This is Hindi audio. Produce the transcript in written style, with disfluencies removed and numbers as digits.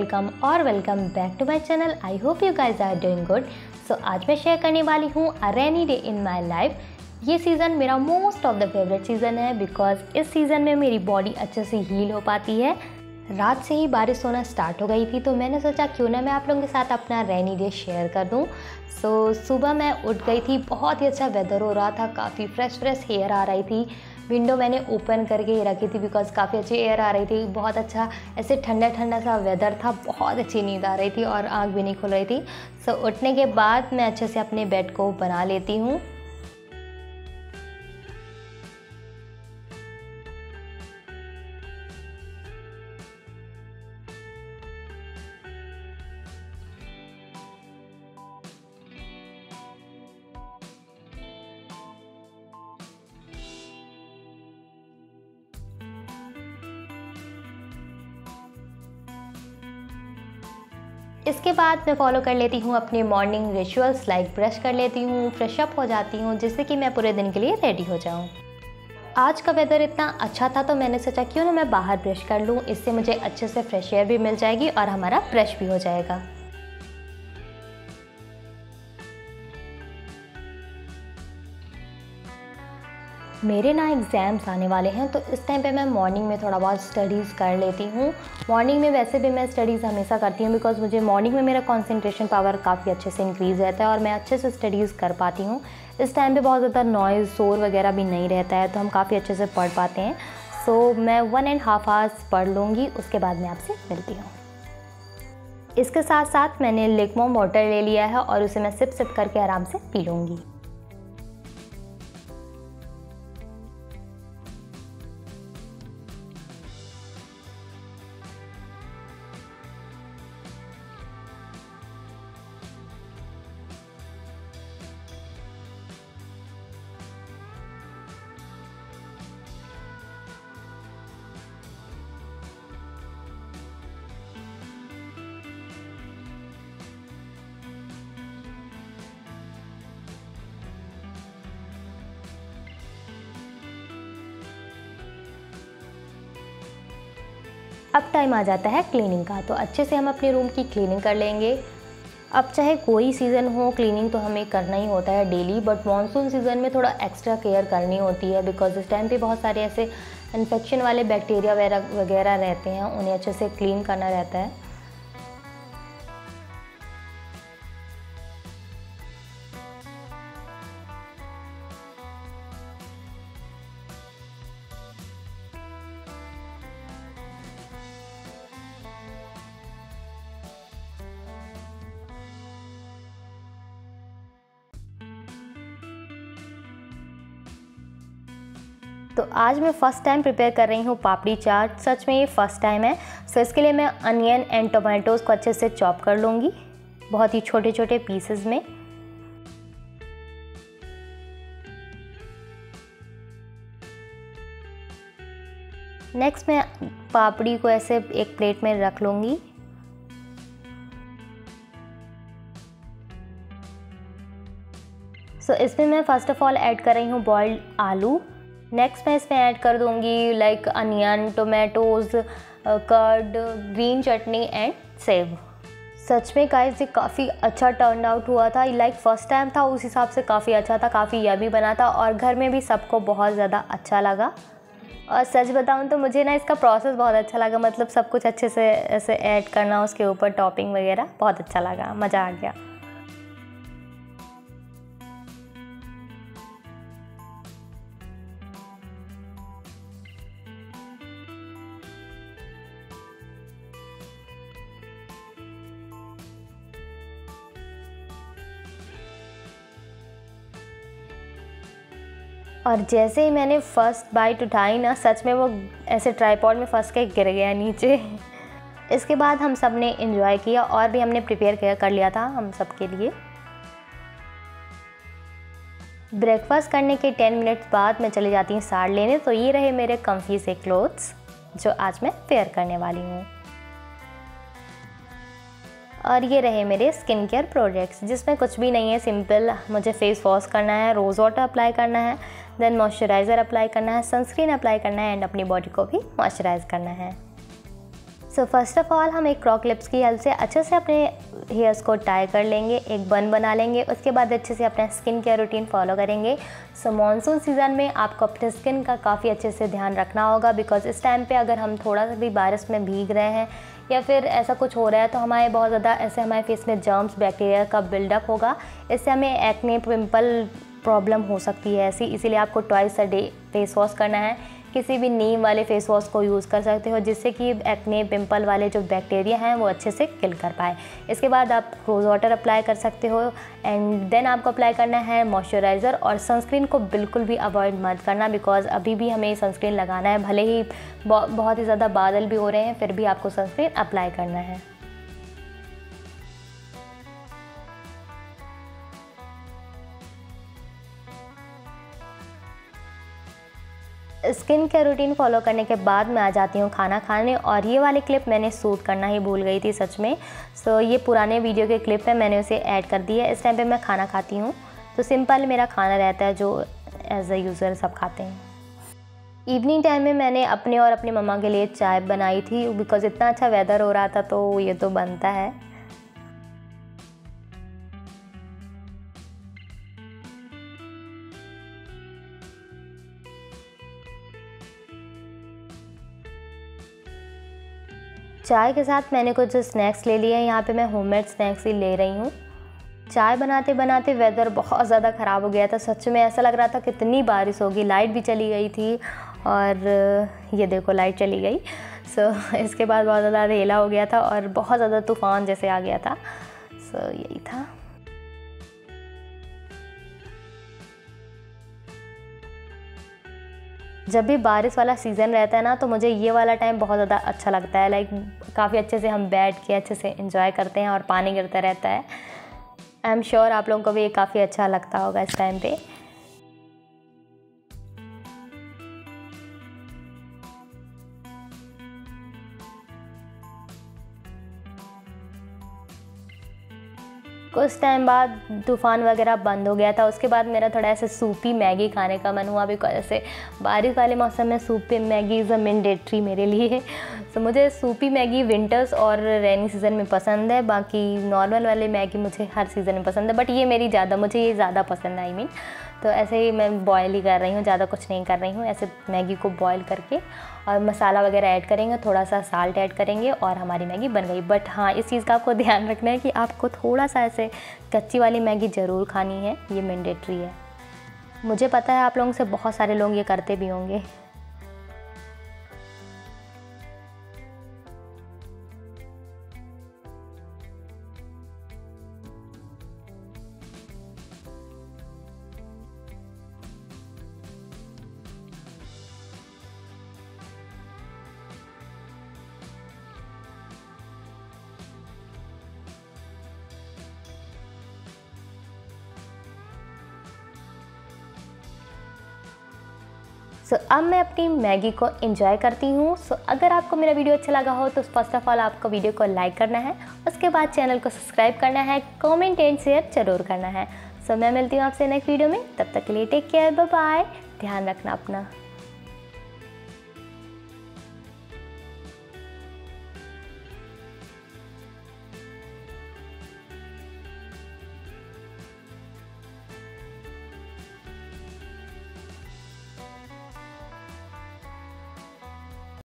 Welcome back to my channel. I hope you guys are doing good. So आज मैं शेयर करने वाली हूँ a rainy day in my life. ये सीज़न मेरा most of the favourite season है बिकॉज इस सीज़न में मेरी बॉडी अच्छे से हील हो पाती है। रात से ही बारिश होना स्टार्ट हो गई थी तो मैंने सोचा क्यों ना मैं आप लोगों के साथ अपना रेनी डे शेयर कर दूँ। सुबह मैं उठ गई थी, बहुत ही अच्छा वेदर हो रहा था, काफ़ी फ्रेश एयर आ रही थी। विंडो मैंने ओपन करके ही रखी थी बिकॉज काफ़ी अच्छी एयर आ रही थी। बहुत अच्छा ऐसे ठंडा सा वेदर था, बहुत अच्छी नींद आ रही थी और आँख भी नहीं खुल रही थी। उठने के बाद मैं अच्छे से अपने बेड को बना लेती हूँ। इसके बाद मैं फॉलो कर लेती हूँ अपने मॉर्निंग रिचुअल्स, लाइक ब्रश कर लेती हूँ, फ्रेश अप हो जाती हूँ जिससे कि मैं पूरे दिन के लिए रेडी हो जाऊँ। आज का वेदर इतना अच्छा था तो मैंने सोचा क्यों ना मैं बाहर ब्रश कर लूँ, इससे मुझे अच्छे से फ्रेश एयर भी मिल जाएगी और हमारा ब्रश भी हो जाएगा। मेरे ना एग्ज़ाम्स आने वाले हैं तो इस टाइम पे मैं मॉर्निंग में थोड़ा बहुत स्टडीज़ कर लेती हूँ। मॉर्निंग में वैसे भी मैं स्टडीज़ हमेशा करती हूँ बिकॉज मुझे मॉर्निंग में मेरा कंसंट्रेशन पावर काफ़ी अच्छे से इंक्रीज़ रहता है और मैं अच्छे से स्टडीज़ कर पाती हूँ। इस टाइम पे बहुत ज़्यादा नॉइज़ शोर वगैरह भी नहीं रहता है तो हम काफ़ी अच्छे से पढ़ पाते हैं। मैं 1.5 आवर्स पढ़ लूँगी, उसके बाद मैं आपसे मिलती हूँ। इसके साथ साथ मैंने लिक्मोम वाटर ले लिया है और उसे मैं सिप करके आराम से पी लूँगी। अब टाइम आ जाता है क्लीनिंग का, तो अच्छे से हम अपने रूम की क्लीनिंग कर लेंगे। अब चाहे कोई सीज़न हो, क्लीनिंग तो हमें करना ही होता है डेली, बट मानसून सीज़न में थोड़ा एक्स्ट्रा केयर करनी होती है बिकॉज इस टाइम पे बहुत सारे ऐसे इन्फेक्शन वाले बैक्टीरिया वगैरह रहते हैं, उन्हें अच्छे से क्लीन करना रहता है। तो आज मैं फ़र्स्ट टाइम प्रिपेयर कर रही हूँ पापड़ी चाट। सच में ये फ़र्स्ट टाइम है। इसके लिए मैं अनियन एंड टोमेटोज़ को अच्छे से चॉप कर लूँगी, बहुत ही छोटे छोटे पीसेस में। नेक्स्ट मैं पापड़ी को ऐसे एक प्लेट में रख लूँगी। इसमें मैं फ़र्स्ट ऑफ ऑल ऐड कर रही हूँ बॉइल्ड आलू। नेक्स्ट मैं इसमें ऐड कर दूँगी like onion, tomatoes, curd, green chutney and sev. सच में गाइस ये काफ़ी अच्छा टर्न आउट हुआ था, लाइक फ़र्स्ट टाइम था उस हिसाब से काफ़ी अच्छा था, काफ़ी यम्मी बना था और घर में भी सबको बहुत ज़्यादा अच्छा लगा। और सच बताऊँ तो मुझे ना इसका प्रोसेस बहुत अच्छा लगा, मतलब सब कुछ अच्छे से ऐसे ऐड करना, उसके ऊपर टॉपिंग वगैरह बहुत अच्छा लगा, मज़ा आ गया। और जैसे ही मैंने फ़र्स्ट बाइट उठाई ना, सच में वो ऐसे ट्राइपॉड में फंस के गिर गया नीचे। इसके बाद हम सब ने एंजॉय किया और भी हमने प्रिपेयर कर लिया था हम सब के लिए। ब्रेकफास्ट करने के 10 मिनट्स बाद मैं चली जाती हूँ साड़ लेने। तो ये रहे मेरे कम्फी से क्लोथ्स जो आज मैं वेयर करने वाली हूँ। और ये रहे मेरे स्किन केयर प्रोडक्ट्स जिसमें कुछ भी नहीं है, सिंपल मुझे फेस वॉश करना है, रोज़ वाटर अप्लाई करना है, देन मॉइस्चराइज़र अप्लाई करना है, सनस्क्रीन अप्लाई करना है एंड अपनी बॉडी को भी मॉइस्चराइज़ करना है। सो फर्स्ट ऑफ़ ऑल हम एक क्रॉ क्लिप्स की हेल्प से अच्छे से अपने हेयर्स को टाई कर लेंगे, एक बन बना लेंगे। उसके बाद अच्छे से अपना स्किन केयर रूटीन फॉलो करेंगे। सो मॉनसून सीज़न में आपको अपने स्किन का काफ़ी अच्छे से ध्यान रखना होगा, बिकॉज़ इस टाइम पे अगर हम थोड़ा सा भी बारिश में भीग रहे हैं या फिर ऐसा कुछ हो रहा है तो हमारे बहुत ज़्यादा ऐसे हमारे फेस में जर्म्स बैक्टीरिया का बिल्डअप होगा। इससे हमें एक्ने पिंपल प्रॉब्लम हो सकती है ऐसी, इसीलिए आपको twice a day face wash करना है। किसी भी नीम वाले फेस वॉश को यूज़ कर सकते हो जिससे कि एक्ने पिंपल वाले जो बैक्टीरिया हैं वो अच्छे से किल कर पाए। इसके बाद आप रोज़ वाटर अप्लाई कर सकते हो एंड देन आपको अप्लाई करना है मॉइस्चराइज़र। और सनस्क्रीन को बिल्कुल भी अवॉइड मत करना, बिकॉज़ अभी भी हमें सनस्क्रीन लगाना है, भले ही बहुत ही ज़्यादा बादल भी हो रहे हैं फिर भी आपको सनस्क्रीन अप्लाई करना है। स्किन केयर रूटीन फॉलो करने के बाद मैं आ जाती हूँ खाना खाने, और ये वाली क्लिप मैंने शूट करना ही भूल गई थी सच में। सो ये पुराने वीडियो के क्लिप है, मैंने उसे ऐड कर दिया है। इस टाइम पे मैं खाना खाती हूँ, तो सिंपल मेरा खाना रहता है जो एज अ यूज़ुअल सब खाते हैं। इवनिंग टाइम में मैंने अपने और अपनी मम्मा के लिए चाय बनाई थी, बिकॉज़ इतना अच्छा वेदर हो रहा था तो ये तो बनता है। चाय के साथ मैंने कुछ स्नैक्स ले लिए हैं, यहाँ पे मैं होममेड स्नैक्स ही ले रही हूँ। चाय बनाते बनाते वेदर बहुत ज़्यादा ख़राब हो गया था, सच में ऐसा लग रहा था कितनी बारिश होगी। लाइट भी चली गई थी और ये देखो लाइट चली गई। सो इसके बाद बहुत ज़्यादा अंधेरा हो गया था और बहुत ज़्यादा तूफ़ान जैसे आ गया था। सो यही था। जब भी बारिश वाला सीज़न रहता है ना तो मुझे ये वाला टाइम बहुत ज़्यादा अच्छा लगता है। लाइक काफ़ी अच्छे से हम बैठ के अच्छे से एंजॉय करते हैं और पानी गिरता रहता है। आई एम श्योर आप लोगों को भी ये काफ़ी अच्छा लगता होगा इस टाइम पे। कुछ टाइम बाद तूफ़ान वगैरह बंद हो गया था। उसके बाद मेरा थोड़ा ऐसे सूपी मैगी खाने का मन हुआ, बिकॉज ऐसे बारिश वाले मौसम में soupy Maggi is a mandatory मेरे लिए। तो मुझे सूपी मैगी विंटर्स और रेनी सीज़न में पसंद है, बाकी नॉर्मल वाली मैगी मुझे हर सीज़न में पसंद है, बट ये मुझे ये ज़्यादा पसंद है। आई मीन तो ऐसे ही मैं बॉयल ही कर रही हूँ, ज़्यादा कुछ नहीं कर रही हूँ। ऐसे मैगी को बॉयल करके और मसाला वगैरह ऐड करेंगे, थोड़ा सा साल्ट ऐड करेंगे और हमारी मैगी बन गई। बट हाँ, इस चीज़ का आपको ध्यान रखना है कि आपको थोड़ा सा ऐसे कच्ची वाली मैगी ज़रूर खानी है, ये मैंडेटरी है। मुझे पता है आप लोगों से बहुत सारे लोग ये करते भी होंगे। अब मैं अपनी मैगी को एंजॉय करती हूँ। अगर आपको मेरा वीडियो अच्छा लगा हो तो फर्स्ट ऑफ ऑल आपको वीडियो को लाइक करना है, उसके बाद चैनल को सब्सक्राइब करना है, कमेंट एंड शेयर जरूर करना है। मैं मिलती हूँ आपसे नेक्स्ट वीडियो में, तब तक के लिए टेक केयर, बाय बाय, ध्यान रखना अपना।